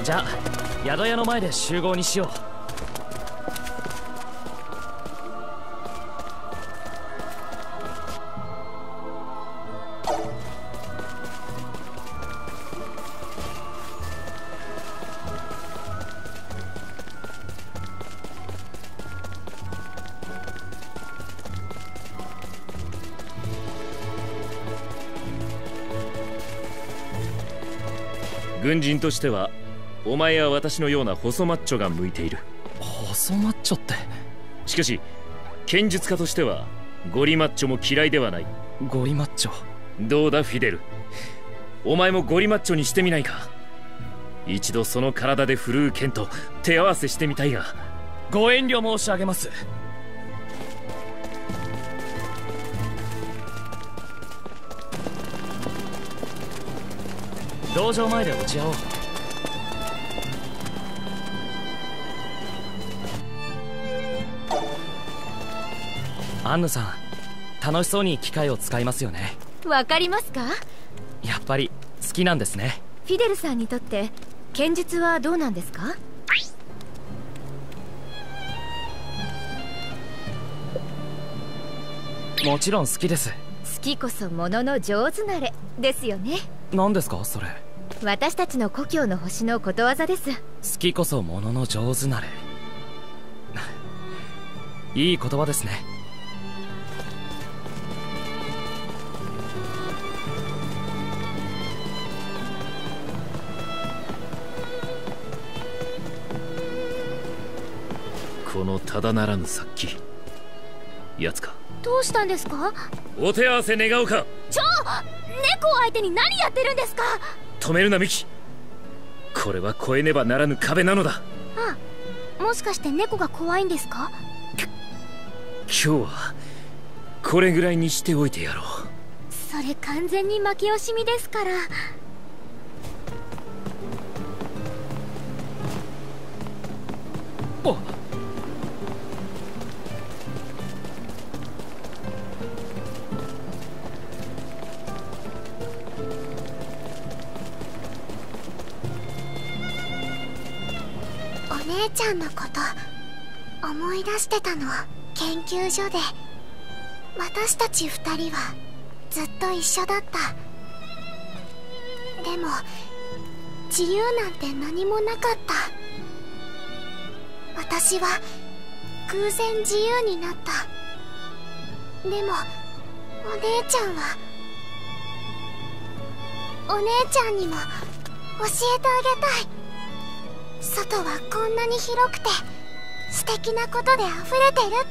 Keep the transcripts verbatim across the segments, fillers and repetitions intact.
じゃあ宿屋の前で集合にしよう。 軍人としてはお前や私のような細マッチョが向いている。 細マッチョって？ しかし剣術家としてはゴリマッチョも嫌いではない。 ゴリマッチョ。 どうだフィデル、お前もゴリマッチョにしてみないか。一度その体で振るう剣と手合わせしてみたいが。 ご遠慮申し上げます。道場前で落ち合おう。アンヌさん、楽しそうに機械を使いますよね。 わかりますか？ やっぱり好きなんですね。 フィデルさんにとって剣術はどうなんですか？ もちろん好きです。 好きこそものの上手なれですよね。 何ですかそれ？ 私たちの故郷の星のことわざです。 好きこそものの上手なれ。いい言葉ですね。 このただならぬ殺気、奴か。 どうしたんですか？ お手合わせ願うか。 ちょ猫を相手に何やってるんですか？ 止めるなミキ。これは越えねばならぬ壁なのだ。 ああ、もしかして猫が怖いんですか？ 今日はこれぐらいにしておいてやろう。 それ完全に負け惜しみですから。 おお姉ちゃんのこと思い出してたの。研究所で私たち二人はずっと一緒だった。でも自由なんて何もなかった。私は偶然自由になった。でもお姉ちゃんはお姉ちゃんにも教えてあげたい。外はこんなに広くて素敵なことで溢れてる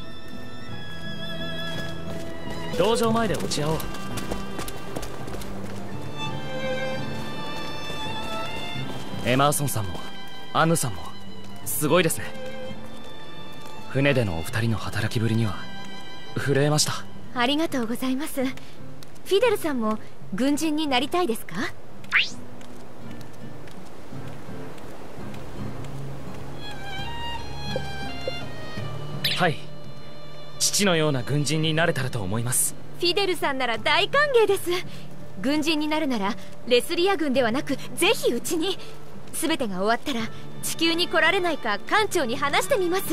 って。 道場前で落ち合おう。エマーソンさんもアヌさんもすごいですね。船でのお二人の働きぶりには震えました。 ありがとうございます。フィデルさんも軍人になりたいですか？ はい、父のような軍人になれたらと思います。 フィデルさんなら大歓迎です。軍人になるならレスリア軍ではなくぜひうちに。全てが終わったら地球に来られないか艦長に話してみます。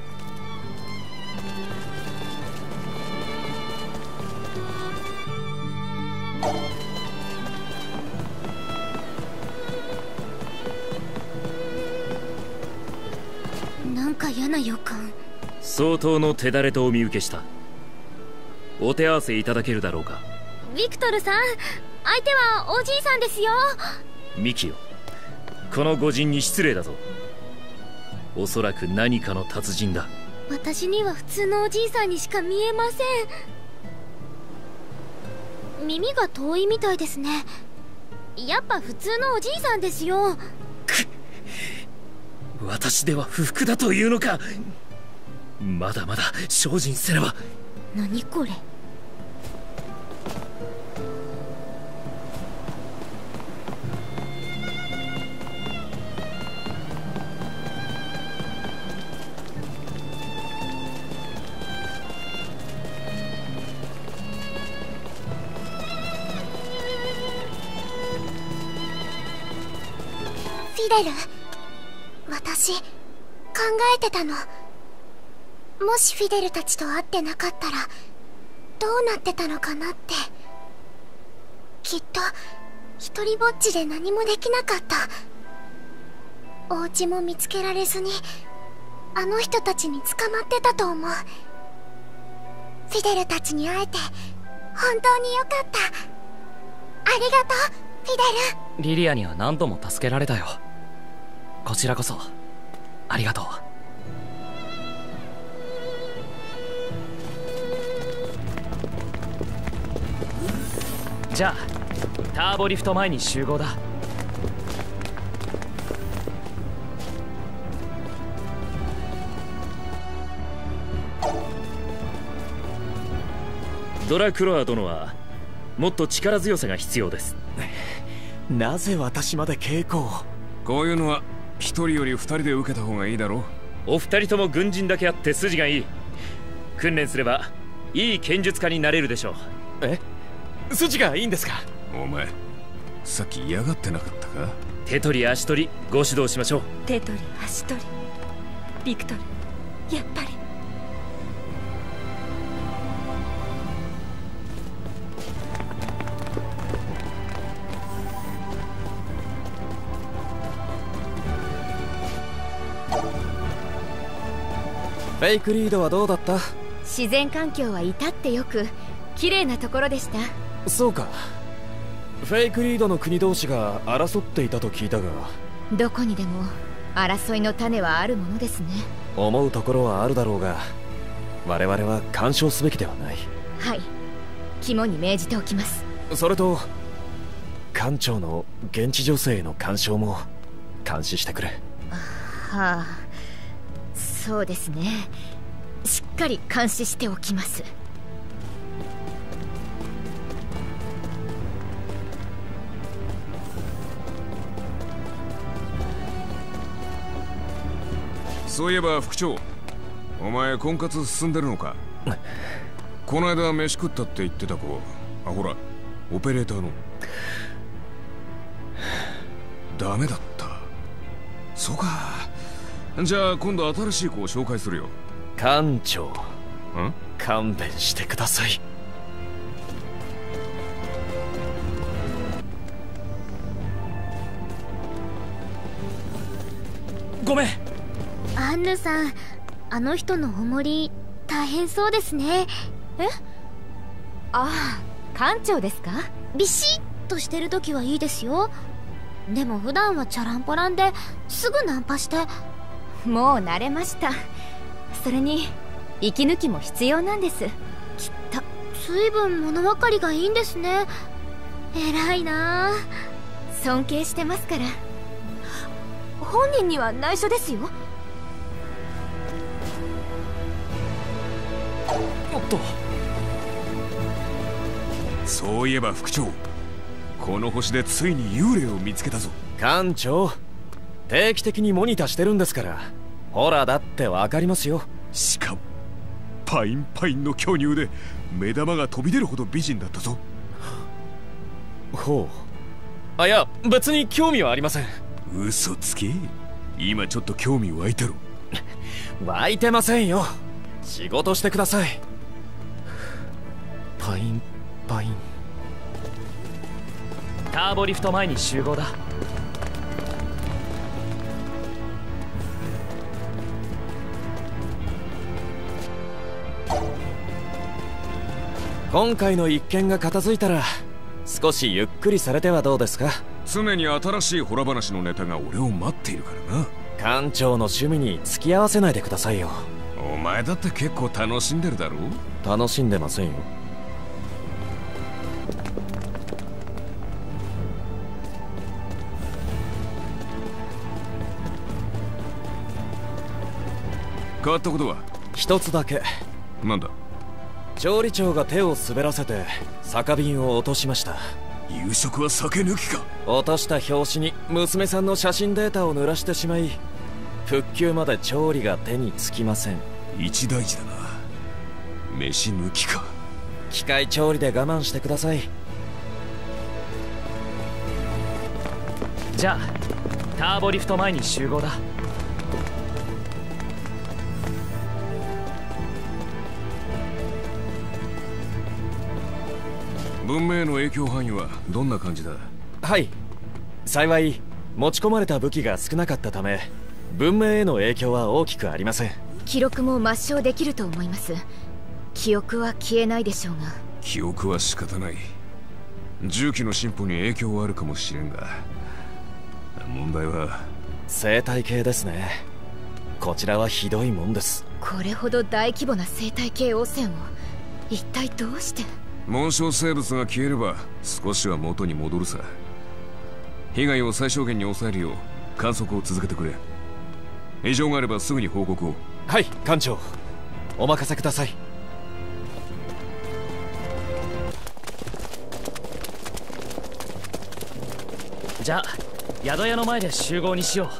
なんか嫌な予感。 相当の手だれとお見受けした。お手合わせいただけるだろうか。 ビクトルさん、相手はおじいさんですよ。 ミキよ、この御人に失礼だぞ。おそらく何かの達人だ。 私には普通のおじいさんにしか見えません。耳が遠いみたいですね。やっぱ普通のおじいさんですよ。 私では不服だというのか。まだまだ精進せねば。 何これ。 フフィデル、私考えてたの。もしフィデルたちと会ってなかったらどうなってたのかなって。きっと一人ぼっちで何もできなかった。お家も見つけられずにあの人たちに捕まってたと思う。フィデルたちに会えて本当によかった。ありがとうフィデル。 リリアには何度も助けられたよ。こちらこそありがとう。じゃあターボリフト前に集合だ。 ドラクロア殿はもっと力強さが必要です。 なぜ私まで稽古を。 こういうのは一人より二人で受けた方がいいだろう。 お二人とも軍人だけあって筋がいい。訓練すればいい剣術家になれるでしょう。 え、筋がいいんですか。 お前さっき嫌がってなかったか。 手取り足取りご指導しましょう。 手取り足取りビクトル、やっぱり。 フェイクリードはどうだった。 自然環境は至ってよく綺麗なところでした。 そうか。フェイクリードの国同士が争っていたと聞いたが。 どこにでも争いの種はあるものですね。 思うところはあるだろうが我々は干渉すべきではない。 はい、肝に銘じておきます。 それと艦長の現地女性への干渉も監視してくれ。 はあ、そうですね。しっかり監視しておきます。 そういえば副長、お前婚活進んでるのか。この間飯食ったって言ってた子、あ、ほらオペレーターの。ダメだった。そうか。じゃあ今度新しい子を紹介するよ。 艦長、 ん？ 勘弁してください。 ごめん。 アンヌさん、あの人のおもり大変そうですね。 え？ああ、艦長ですか？ ビシッとしてる時はいいですよ。でも普段はチャランポランですぐナンパして。 もう慣れました。それに息抜きも必要なんです、きっと。 随分物分かりがいいんですね。偉いなあ。 尊敬してますから。本人には内緒ですよ。 おっと。 そういえば副長、この星でついに幽霊を見つけたぞ。 艦長、定期的にモニターしてるんですから。ほらだってわかりますよ。 しかもパインパインの巨乳で目玉が飛び出るほど美人だったぞ。 ほう。あ、いや別に興味はありません。 嘘つけ。今ちょっと興味湧いたろ。 湧いてませんよ。仕事してください。パインパイン。 ターボリフト前に集合だ。 今回の一件が片付いたら少しゆっくりされてはどうですか。 常に新しいホラ話のネタが俺を待っているからな。 艦長の趣味に付き合わせないでくださいよ。 お前だって結構楽しんでるだろ。 楽しんでませんよ。 変わったことは一つだけ。 なんだ。 調理長が手を滑らせて酒瓶を落としました。 夕食は酒抜きか。 落とした拍子に娘さんの写真データを濡らしてしまい、復旧まで調理が手につきません。 一大事だな。飯抜きか。 機械調理で我慢してください。 じゃあターボリフト前に集合だ。 文明の影響範囲はどんな感じだ？ はい、幸い持ち込まれた武器が少なかったため文明への影響は大きくありません。 記録も抹消できると思います。記憶は消えないでしょうが。 記憶は仕方ない。銃器の進歩に影響はあるかもしれんが、問題は生態系ですね。こちらはひどいもんです。 これほど大規模な生態系汚染を一体どうして。 紋章生物が消えれば少しは元に戻るさ。被害を最小限に抑えるよう観測を続けてくれ。異常があればすぐに報告を。 はい、艦長、お任せください。 じゃあ宿屋の前で集合にしよ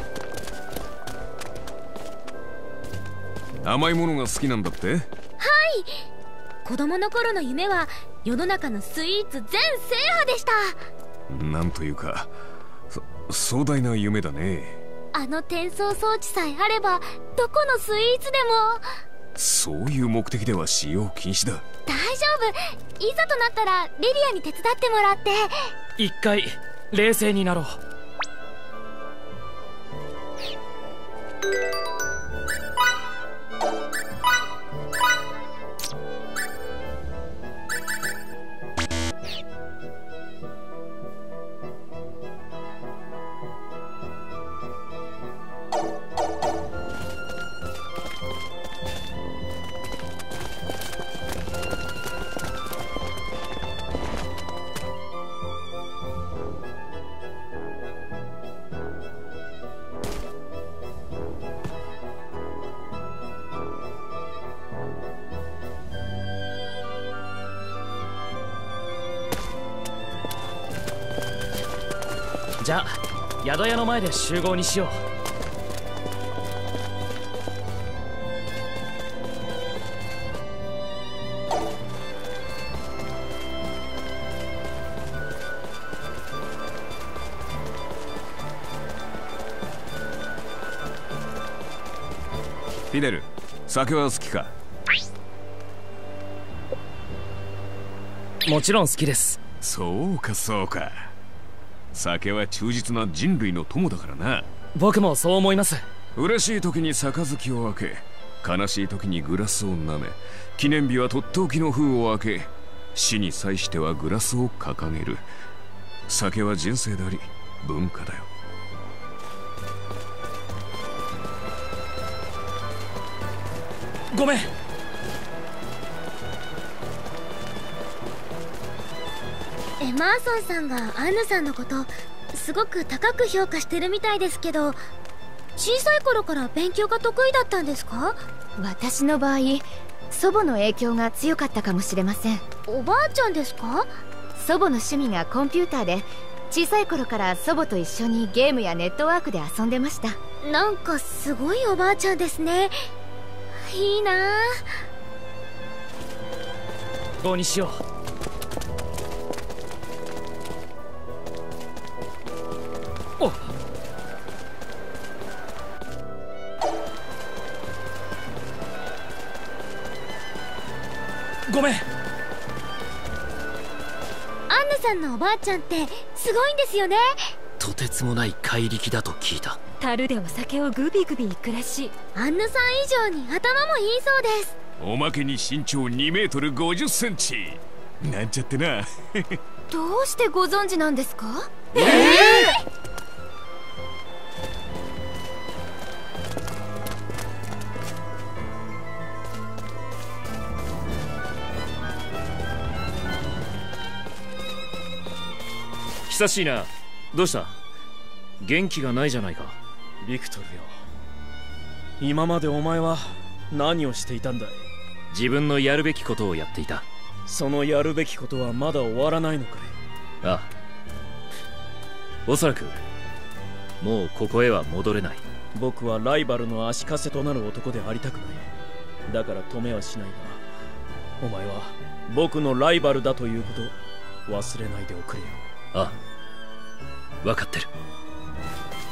う。甘いものが好きなんだって？ はい、子供の頃の夢は世の中のスイーツ全制覇でした。 なんというかそ壮大な夢だね。 あの転送装置さえあればどこのスイーツでも。 そういう目的では使用禁止だ。 大丈夫、いざとなったらリリアに手伝ってもらって。 う。一回冷静になろう。じゃあ宿屋の前で集合にしよう。 フィデル、酒は好きか？ もちろん好きです。 そうかそうか。酒は忠実な人類の友だからな。 僕もそう思います。 嬉しい時に杯を開け、悲しい時にグラスを舐め、記念日はとっておきの封を開け、死に際してはグラスを掲げる。酒は人生であり文化だよ。 ごめん。 エマーソンさんがアンヌさんのことすごく高く評価してるみたいですけど、小さい頃から勉強が得意だったんですか？ 私の場合祖母の影響が強かったかもしれません。 おばあちゃんですか？ 祖母の趣味がコンピューターで、小さい頃から祖母と一緒にゲームやネットワークで遊んでました。 なんかすごいおばあちゃんですね。いいなあ。 どうにしよう。おごめん。 アンヌさんのおばあちゃんってすごいんですよね。 とてつもない怪力だと聞いた。 樽でお酒をグビグビいくらしい。 アンヌさん以上に頭もいいそうです。 おまけに身長にメートルごじゅっセンチなんちゃってな。 どうしてご存知なんですか？ ええー久しいな。どうした？元気がないじゃないか。 ビクトルよ、今までお前は何をしていたんだい？ 自分のやるべきことをやっていた。 そのやるべきことはまだ終わらないのかい？ ああ、おそらくもうここへは戻れない。 僕はライバルの足かせとなる男でありたくない。だから止めはしないが、お前は僕のライバルだということ忘れないでおくれよ。 ああ、分かってる。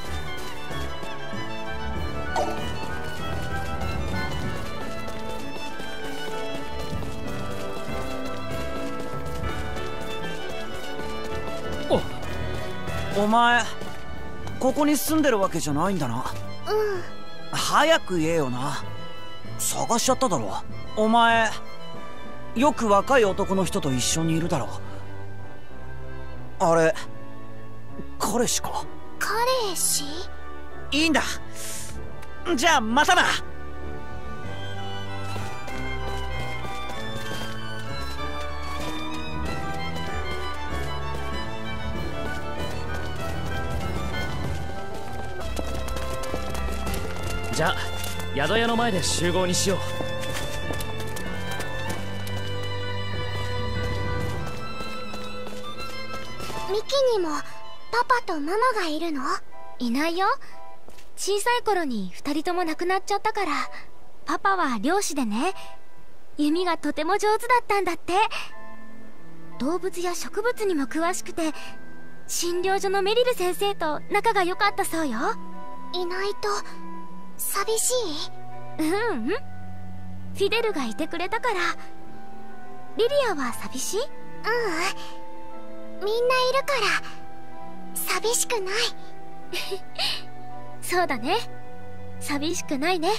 お前ここに住んでるわけじゃないんだな。 うん早く言えよな。探しちゃっただろ。お前よく若い男の人と一緒にいるだろ。あれ彼氏か。 彼氏？ いいんだ。じゃあまたな。 じゃあ宿屋の前で集合にしよう。ミキにもパパとママがいるの？ いないよ。小さい頃に二人とも亡くなっちゃったから。パパは漁師でね、弓がとても上手だったんだって。動物や植物にも詳しくて、診療所のメリル先生と仲が良かったそうよ。 いないと寂しい？ うんうん、フィデルがいてくれたから。リリアは寂しい？ ううん、みんないるから寂しくない。 そうだね、寂しくないね。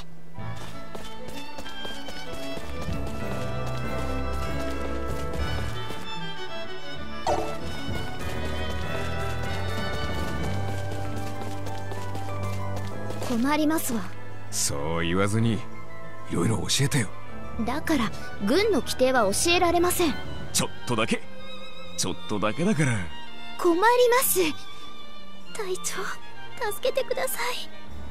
困りますわ。 そう言わずにいろいろ教えてよ。 だから軍の規定は教えられません。 ちょっとだけちょっとだけだから。 困ります。隊長、助けてください。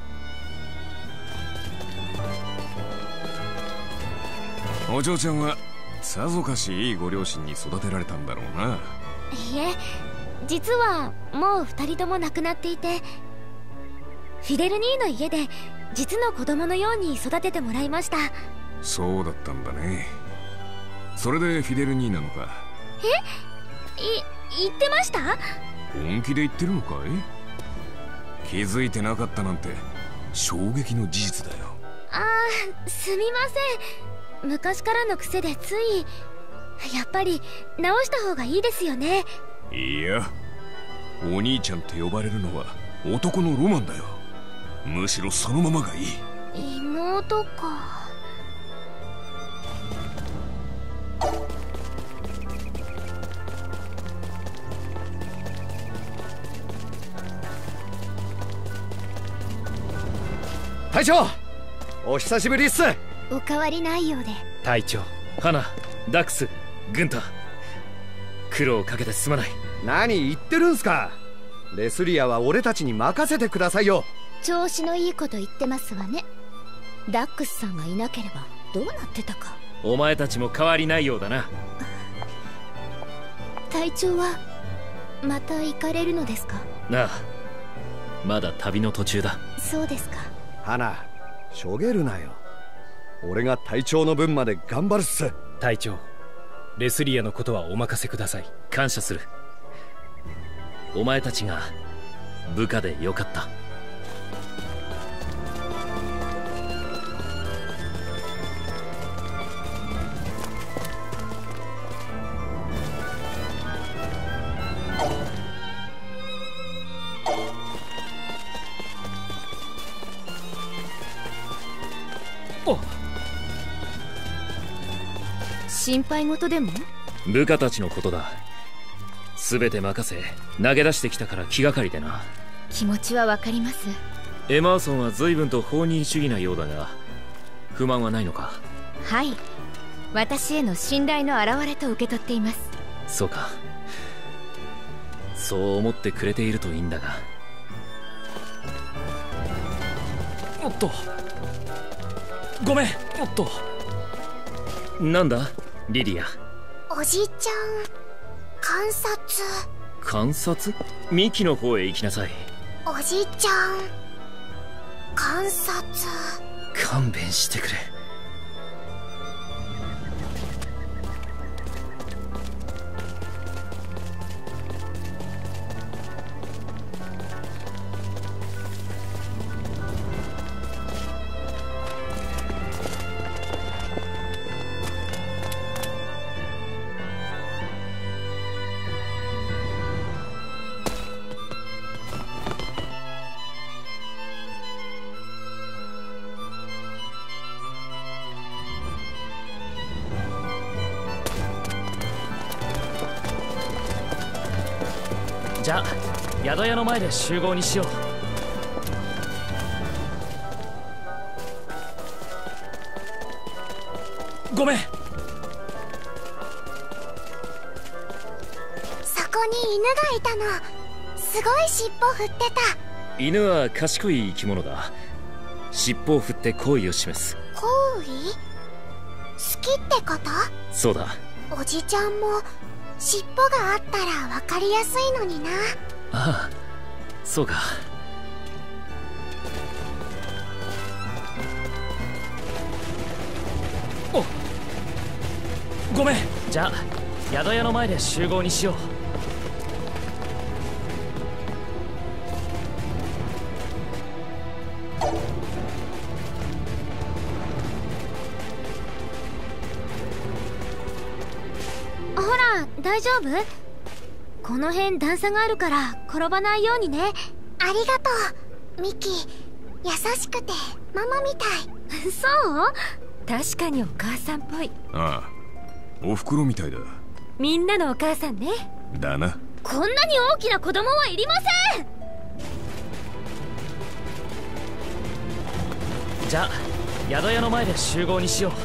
お嬢ちゃんはさぞかしいいご両親に育てられたんだろうな。 いえ、実はもう二人とも亡くなっていて、フィデル兄の家で実の子供のように育ててもらいました。 そうだったんだね。それでフィデル兄なのか。 え、い、言ってました？ 本気で言ってるのかい？気づいてなかったなんて衝撃の事実だよ。 ああ、すみません。昔からの癖でつい。やっぱり直した方がいいですよね。 いや、お兄ちゃんって呼ばれるのは男のロマンだよ。むしろそのままがいい。 妹か。 隊長、お久しぶりっす。 お変わりないようで。 隊長、花、ダックス、グンター、苦労をかけてすまない。 何言ってるんすか。レスリアは俺たちに任せてくださいよ。 調子のいいこと言ってますわね。ダックスさんがいなければどうなってたか。 お前たちも変わりないようだな。 隊長はまた行かれるのですか？ なあ、まだ旅の途中だ。 そうですか。 花、しょげるなよ。俺が隊長の分まで頑張るっす。 隊長、レスリアのことはお任せください。 感謝する。お前たちが部下でよかった。 心配事でも？ 部下たちのことだ。全て任せ投げ出してきたから気がかりでな。 気持ちはわかります。 エマーソンは随分と放任主義なようだが、不満はないのか？ はい、私への信頼の表れと受け取っています。 そうか。そう思ってくれているといいんだが。 おっと、ごめん。おっと、 なんだリリア。 おじいちゃん、観察。 観察？ミキの方へ行きなさい。 おじいちゃん、観察。 勘弁してくれ。 じゃあ宿屋の前で集合にしよう。ごめん。 そこに犬がいたの。すごい尻尾振ってた。 犬は賢い生き物だ。尻尾を振って好意を示す。 好意？好きってこと？ そうだ。 おじちゃんも尻尾があったら分かりやすいのにな。 ああ、そうか。 お、ごめん。じゃあ宿屋の前で集合にしよう。 ほら、大丈夫？この辺段差があるから転ばないようにね。 ありがとうミキ。優しくてママみたい。 そう？ 確かにお母さんっぽい。 ああ、おふくろみたいだ。 みんなのお母さんね。 だな。 こんなに大きな子供はいりません。 じゃあ宿屋の前で集合にしよう。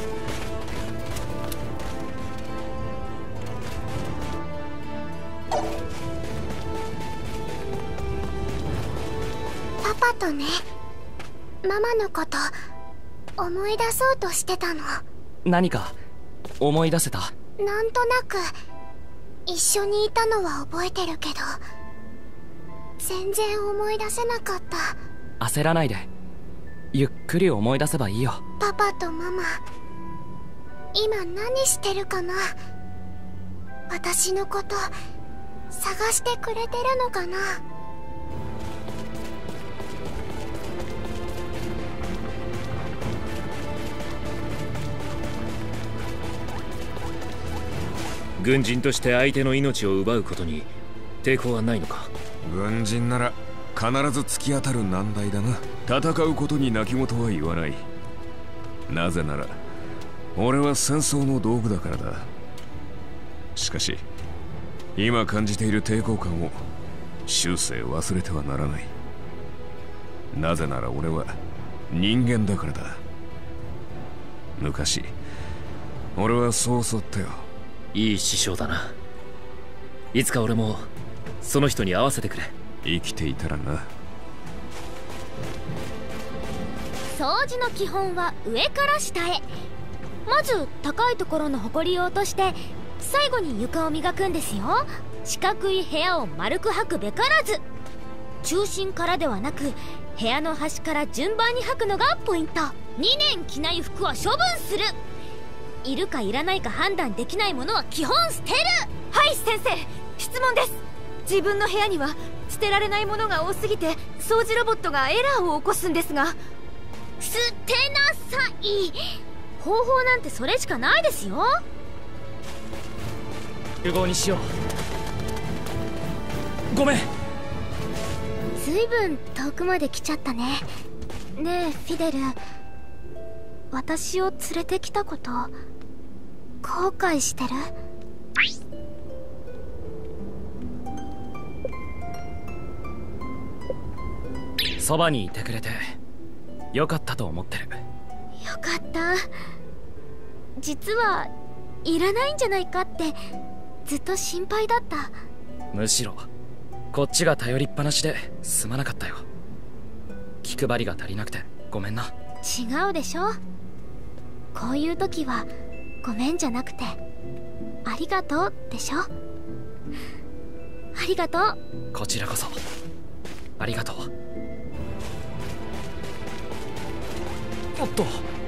パパとね、ママのこと思い出そうとしてたの。 何か思い出せた？ なんとなく一緒にいたのは覚えてるけど、全然思い出せなかった。 焦らないで、ゆっくり思い出せばいいよ。 パパとママ今何してるかな。私のこと探してくれてるのかな。 軍人として相手の命を奪うことに抵抗はないのか？ 軍人なら必ず突き当たる難題だな。戦うことに泣き言は言わない。なぜなら俺は戦争の道具だからだ。しかし今感じている抵抗感を終生忘れてはならない。なぜなら俺は人間だからだ。昔俺はそう教わったよ。 いい師匠だな。いつか俺もその人に会わせてくれ。 生きていたらな。 掃除の基本は上から下へ。まず高いところの埃を落として最後に床を磨くんですよ。四角い部屋を丸く掃くべからず。中心からではなく部屋の端から順番に掃くのがポイント。にねん着ない服は処分する。いるかいらないか判断できないものは基本捨てる。 はい先生、質問です。自分の部屋には捨てられないものが多すぎて掃除ロボットがエラーを起こすんですが。 捨てなさい。方法なんてそれしかないですよ。 集合にしよう。ごめん。 ずいぶん遠くまで来ちゃったね。ねえフィデル、私を連れてきたこと後悔してる？ そばにいてくれてよかったと思ってる。 よかった。実はいらないんじゃないかってずっと心配だった。 むしろこっちが頼りっぱなしですまなかったよ。気配りが足りなくてごめんな。 違うでしょ。こういう時はごめんじゃなくてありがとうでしょ。ありがとう。 こちらこそありがとう。おっと、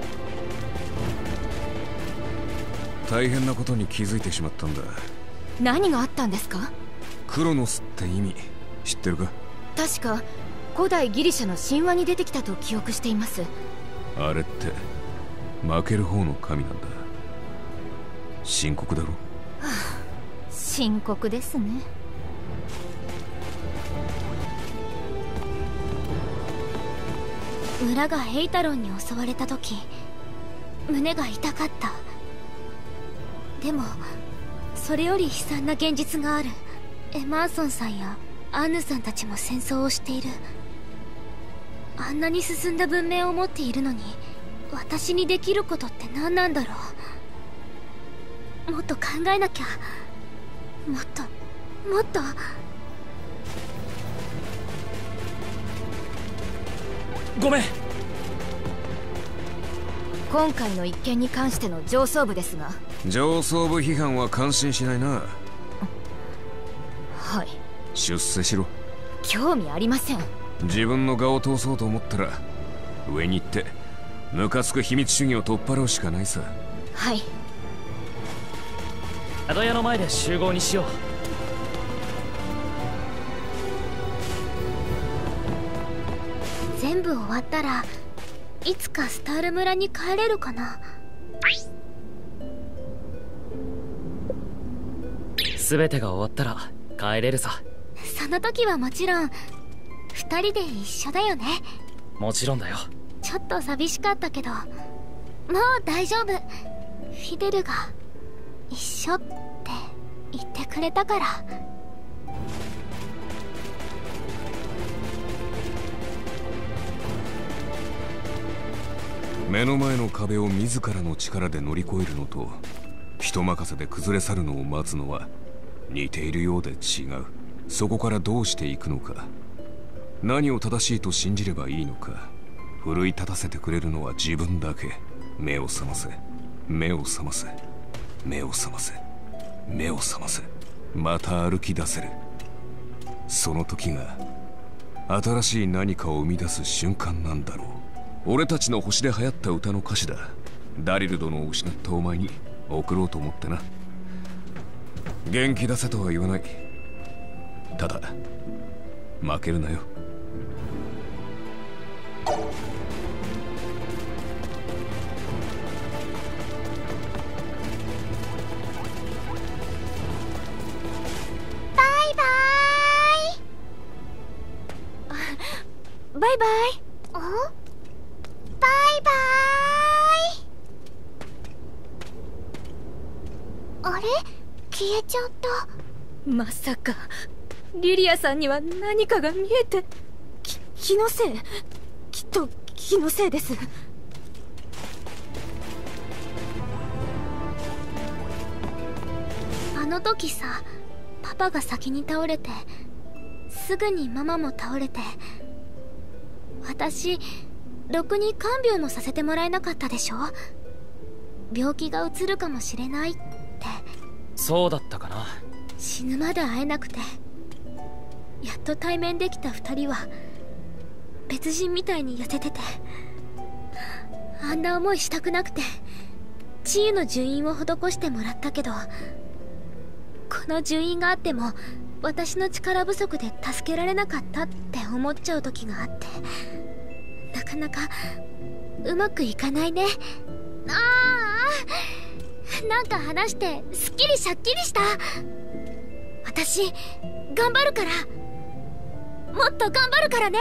大変なことに気づいてしまったんだ。 何があったんですか？ クロノスって意味知ってるか？ 確か古代ギリシャの神話に出てきたと記憶しています。 あれって負ける方の神なんだ。深刻だろ？はあ、深刻ですね。 村がヘイタロンに襲われた時胸が痛かった。でもそれより悲惨な現実がある。エマーソンさんやアンヌさんたちも戦争をしている。あんなに進んだ文明を持っているのに、私にできることって何なんだろう。もっと考えなきゃ。もっともっと。 ごめん。 今回の一件に関しての上層部ですが。 上層部批判は感心しないな。 はい。 出世しろ。 興味ありません。 自分の我を通そうと思ったら上に行ってムカつく秘密主義を取っ払うしかないさ。 はい。 宿屋の前で集合にしよう。 全部終わったらいつかスタール村に帰れるかな。 全てが終わったら帰れるさ。 その時はもちろん二人で一緒だよね。 もちろんだよ。 ちょっと寂しかったけどもう大丈夫。フィデルが一緒って言ってくれたから。 目の前の壁を自らの力で乗り越えるのと人任せで崩れ去るのを待つのは似ているようで違う。そこからどうしていくのか、何を正しいと信じればいいのか、奮い立たせてくれるのは自分だけ。目を覚ませ、目を覚ませ、目を覚ませ、目を覚ませ。また歩き出せる。その時が新しい何かを生み出す瞬間なんだろう。俺たちの星で流行った歌の歌詞だ。ダリル殿を失ったお前に送ろうと思ってな。元気出せとは言わない。ただ負けるなよ。 バイババイバイ。 ーイ。お？バイバーイ。あれ？消えちゃった。 まさかリリアさんには何かが見えて。き気のせい。きっと気のせいです。 あの時さ、パパが先に倒れてすぐにママも倒れて、私ろくに看病もさせてもらえなかったでしょ。病気がうつるかもしれないって。 そうだったかな。 死ぬまで会えなくて、やっと対面できた二人は別人みたいに痩せてて、あんな思いしたくなくて治癒の呪印を施してもらったけど、この呪印があっても私の力不足で助けられなかったって思っちゃう時があって、なかなかうまくいかないね。ああ、なんか話してすっきりしゃっきりした。私頑張るから、もっと頑張るからね。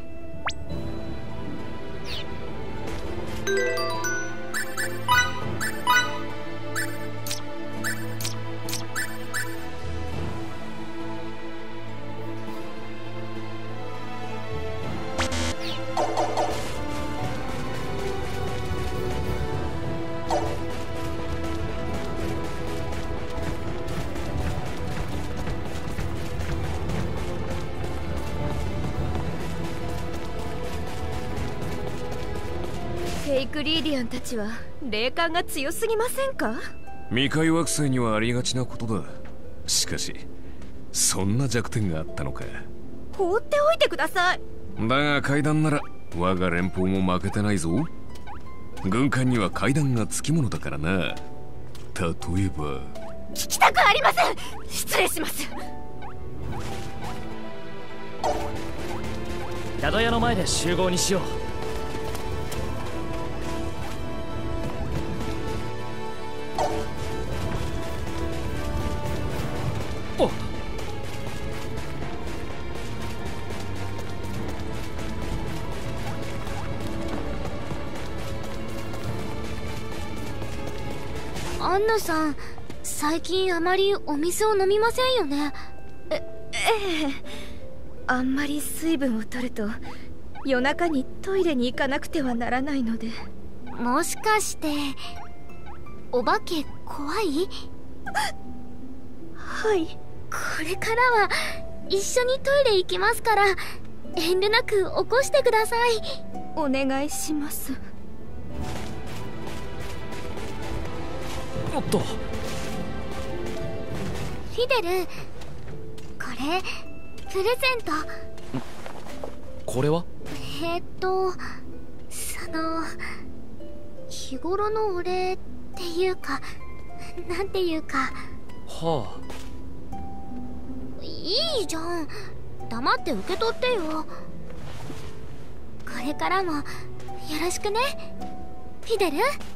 フェイクリーディアンたちは霊感が強すぎませんか？ 未開惑星にはありがちなことだ。しかしそんな弱点があったのか。 放っておいてください。 だが階段なら我が連邦も負けてないぞ。軍艦には階段がつきものだからな。例えば。 聞きたくありません。失礼します。 宿屋の前で集合にしよう。おっ、 アンナさん、最近あまりお水を飲みませんよね。 え、ええ。 あんまり水分を取ると夜中にトイレに行かなくてはならないので。 もしかしてお化け怖い？ はい。 これからは一緒にトイレ行きますから遠慮なく起こしてください。 お願いします。 おっと。 フィデル、これプレゼント。 これは？ えー、っとその日頃のお礼っていうかなんていうか。 はあ。 いいじゃん、黙って受け取ってよ。これからもよろしくねフィデル。